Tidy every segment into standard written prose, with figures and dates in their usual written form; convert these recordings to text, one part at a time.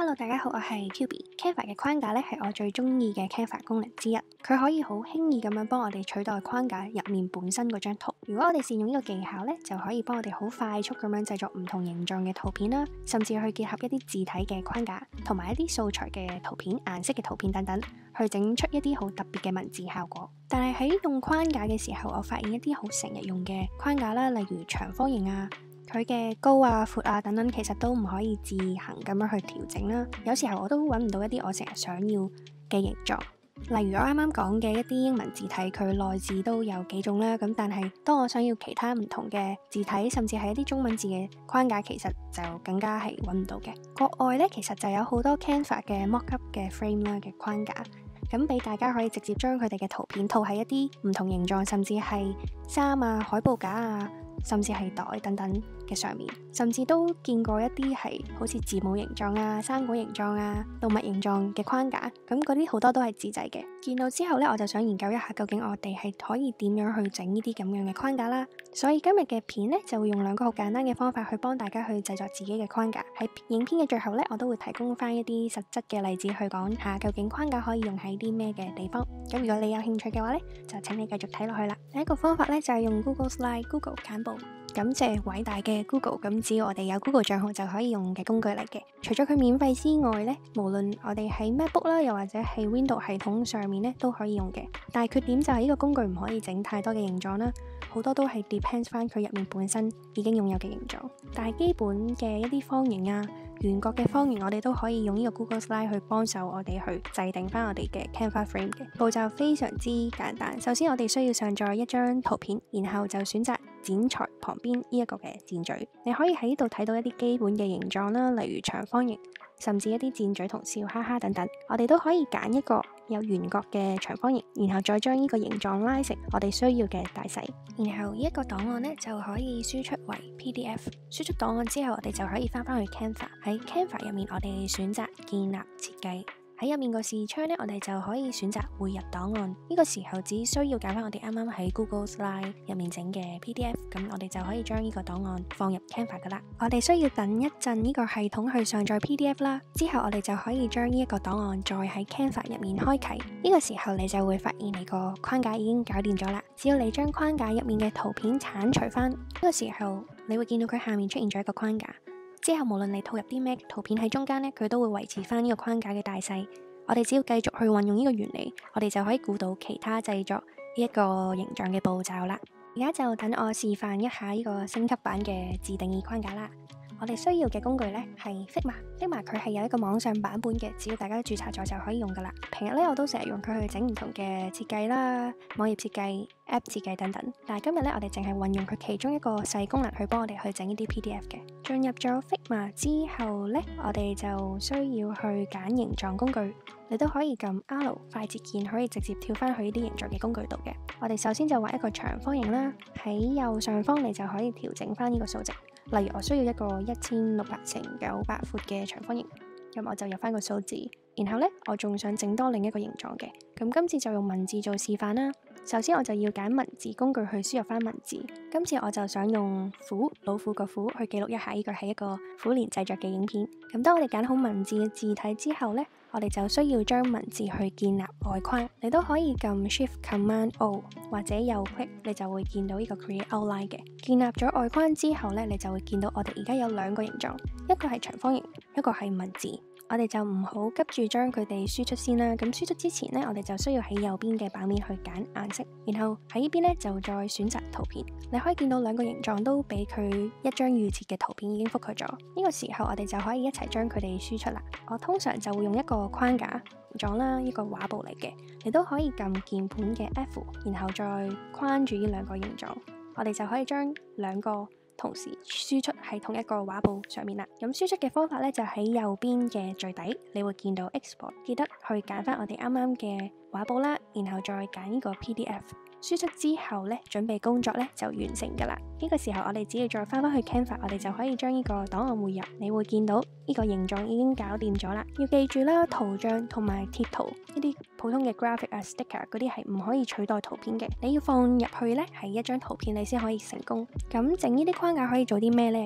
Hello， 大家好，我係 QB。Canva 嘅框架咧係我最中意嘅 Canva 功能之一，佢可以好輕易咁樣幫我哋取代框架入面本身嗰張圖。如果我哋善用呢個技巧咧，就可以幫我哋好快速咁樣製作唔同形狀嘅圖片啦，甚至去結合一啲字體嘅框架，同埋一啲素材嘅圖片、顏色嘅圖片等等，去整出一啲好特別嘅文字效果。但係喺用框架嘅時候，我發現一啲好成日用嘅框架啦，例如長方形啊，佢嘅高啊、闊啊等等，其實都唔可以自行咁樣去調整啦。有時候我都揾唔到一啲我成日想要嘅形狀。例如我啱啱講嘅一啲英文字體，佢內字都有幾種啦。咁但係當我想要其他唔同嘅字體，甚至係一啲中文字嘅框架，其實就更加係揾唔到嘅。國外呢，其實就有好多 Canva 嘅 mockup 嘅 frame 啦嘅框架，咁俾大家可以直接將佢哋嘅圖片套喺一啲唔同形狀，甚至係衫啊、海報架啊，甚至係袋等等嘅上面，甚至都見過一啲係好似字母形狀啊、生果形狀啊、動物形狀嘅框架，咁嗰啲好多都係自製嘅。見到之後呢，我就想研究一下究竟我哋係可以點樣去整呢啲咁樣嘅框架啦。所以今日嘅片呢，就會用兩個好簡單嘅方法去幫大家去製作自己嘅框架。喺影片嘅最後呢，我都會提供翻一啲實質嘅例子去講下究竟框架可以用喺啲咩嘅地方。咁如果你有興趣嘅話呢，就請你繼續睇落去啦。第一個方法呢，就係用 Google Slide、Google 簡報。感謝偉大嘅 Google， 咁只要我哋有 Google 賬號就可以用嘅工具嚟嘅。除咗佢免費之外呢，無論我哋喺 MacBook 啦，又或者係 Windows 系統上面呢，都可以用嘅。但係缺點就係呢個工具唔可以整太多嘅形狀啦，好多都係 depends 翻佢入面本身已經擁有嘅形狀。但係基本嘅一啲方形啊、圓角嘅方形，我哋都可以用呢個 Google Slide 去幫手我哋去制定翻我哋嘅 Canva frame 嘅。步驟非常之簡單。首先我哋需要上載一張圖片，然後就選擇剪裁旁邊呢一個嘅箭嘴。你可以喺呢度睇到一啲基本嘅形狀啦，例如長方形，甚至一啲箭嘴同笑哈哈等等。我哋都可以揀一個有圓角嘅長方形，然後再將呢個形狀拉成我哋需要嘅大細。然後呢一個檔案呢，就可以輸出為 PDF。輸出檔案之後，我哋就可以翻去 Canva。喺 Canva 入面，我哋選擇建立設計。喺入面個視窗呢，我哋就可以選擇匯入檔案。呢個時候只需要揀翻我哋啱啱喺 Google Slide 入面整嘅 PDF， 咁我哋就可以將呢個檔案放入 Canva 噶啦。我哋需要等一陣呢個系統去上載 PDF 啦，之後我哋就可以將呢一個檔案再喺 Canva 入面開啟。呢個時候你就會發現你個框架已經搞掂咗啦。只要你將框架入面嘅圖片剷除翻，呢個時候你會見到佢下面出現咗一個框架。之後無論你套入啲咩圖片喺中間呢，佢都會維持翻呢個框架嘅大細。我哋只要繼續去運用呢個原理，我哋就可以估到其他製作呢一個形狀嘅步驟啦。而家就等我示範一下呢個升級版嘅自定義框架啦。我哋需要嘅工具呢係 Figma 佢係有一個網上版本嘅，只要大家註冊咗就可以用噶啦。平日呢，我都成日用佢去整唔同嘅設計啦、網頁設計、App 設計等等。但係今日呢，我哋淨係運用佢其中一個細功能去幫我哋去整呢啲 PDF 嘅。進入咗 Figma 之後呢，我哋就需要去揀形狀工具。你都可以撳 R 快捷鍵，可以直接跳翻去呢啲形狀嘅工具度嘅。我哋首先就畫一個長方形啦，喺右上方你就可以調整翻呢個數值。例如我需要一個1600乘900闊嘅長方形，咁我就入翻個數字。然後呢，我仲想整多另一個形狀嘅，咁今次就用文字做示範啦。首先我就要揀文字工具去輸入翻文字。今次我就想用虎，老虎個虎去記錄一下呢個係一個虎年製作嘅影片。咁當我哋揀好文字嘅字體之後呢，我哋就需要將文字去建立外框。你都可以撳 Shift Command O 或者右 click，你就會見到呢個 Create Outline 嘅。建立咗外框之後呢，你就會見到我哋而家有兩個形狀，一個係長方形，一個係文字。我哋就唔好急住將佢哋輸出先啦。咁輸出之前呢，我哋就需要喺右邊嘅版面去揀顏色，然後喺呢邊呢，就再選擇圖片。你可以見到兩個形狀都俾佢一張預設嘅圖片已經覆蓋咗。呢個時候我哋就可以一齊將佢哋輸出啦。我通常就會用一個框架形狀啦，呢個畫布嚟嘅。你都可以撳鍵盤嘅 F， 然後再框住呢兩個形狀，我哋就可以將兩個同時輸出喺同一個畫布上面啦。咁輸出嘅方法呢，就喺右邊嘅最底，你會見到 Export， 記得去揀翻我哋啱啱嘅畫布啦，然後再揀呢個 PDF。輸出之後呢，準備工作呢就完成噶啦。呢個時候我哋只要再翻去 Canva， 我哋就可以將呢個檔案匯入。你會見到呢個形狀已經搞掂咗啦。要記住啦，圖像同埋貼圖呢啲普通嘅 graphic 啊、sticker 嗰啲係唔可以取代圖片嘅。你要放入去呢係一張圖片，你先可以成功。咁整呢啲框架可以做啲咩呢？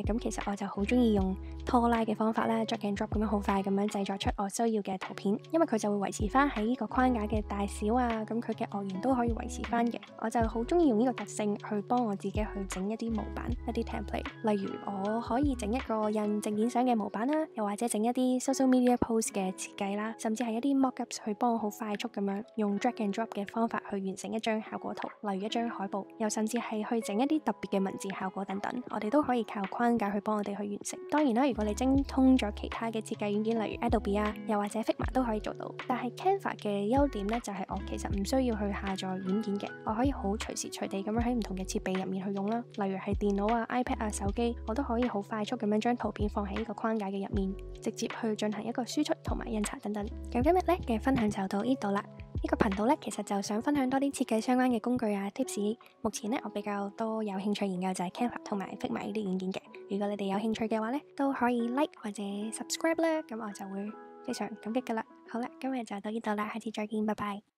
咁其實我就好中意用拖拉嘅方法啦，drag and drop 咁樣好快咁樣製作出我需要嘅圖片，因為佢就會維持翻喺呢個框架嘅大小啊，咁佢嘅外形都可以維持翻嘅。我就好中意用呢個特性去幫我自己去整一啲模板、一啲 template，例如我可以整一個印證件相嘅模板啦，又或者整一啲 social media post 嘅設計啦，甚至係一啲 mockups 去幫我好快速咁樣用 drag and drop 嘅方法去完成一張效果圖，例如一張海報，又甚至係去整一啲特別嘅文字效果等等，我哋都可以靠框架去幫我哋去完成。當然啦，如果你精通咗其他嘅設計軟件，例如 Adobe 啊，又或者 Figma 都可以做到。但係 Canva 嘅優點呢，就係我其實唔需要去下載軟件嘅，我可以好隨時隨地咁樣喺唔同嘅設備入面去用啦，例如係電腦啊、iPad 啊、手機，我都可以好快速咁樣將圖片放喺呢個框架嘅入面，直接去進行一個輸出同埋印刷等等。咁今日呢嘅分享就到呢度啦。呢個頻道呢，其實就想分享多啲設計相關嘅工具啊、tips。目前呢，我比較多有興趣研究就係 Canva 同埋 Figma 呢啲軟件嘅。如果你哋有興趣嘅話呢，都可以 like 或者 subscribe 啦，咁我就會非常感激噶啦。好啦，今日就到呢度啦，下次再見，拜拜。